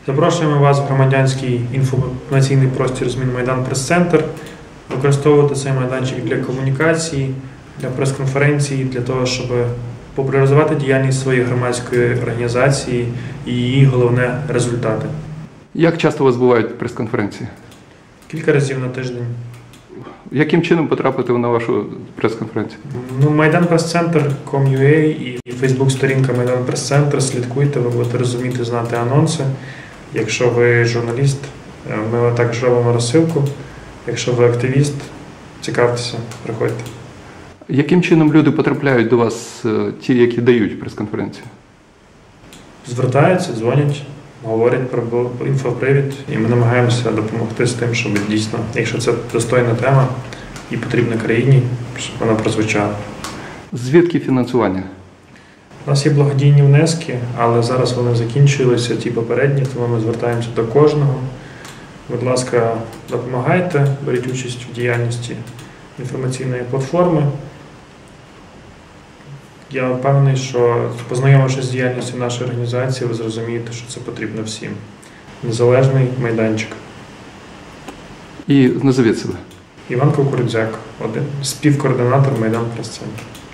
Запрошуємо вас в громадянський інформаційний простір змін Майдан Прес-центр. Використовувати цей майданчик для комунікації, для прес-конференції, для того, щоб популяризувати діяльність своєї громадської організації і її головне результати. Як часто у вас бувають прес-конференції? Кілька разів на тиждень. Яким чином потрапити на вашу прес-конференцію? Майдан Прес-центр.com.ua і Фейсбук-сторінка Майдан Прес-центр. Слідкуйте, ви будете розуміти, знати анонси. Якщо ви журналіст, ми також робимо розсилку. Якщо ви активіст, цікавтеся, приходьте. Яким чином люди потрапляють до вас, ті, які дають прес-конференцію? Звертаються, дзвонять, говорять про інфопривід, і ми намагаємося допомогти з тим, щоб дійсно, якщо це достойна тема і потрібна країні, щоб вона прозвучала. Звідки фінансування? У нас є благодійні внески, але зараз вони закінчилися, ті попередні, тому ми звертаємося до кожного. Будь ласка, допомагайте, беріть участь в діяльності інформаційної платформи. Я впевнений, що познайомившись з діяльністю нашої організації, ви зрозумієте, що це потрібно всім. Незалежний майданчик. І назовіть себе. Іван Кукурудзяк, співкоординатор Майдан Прес-центру.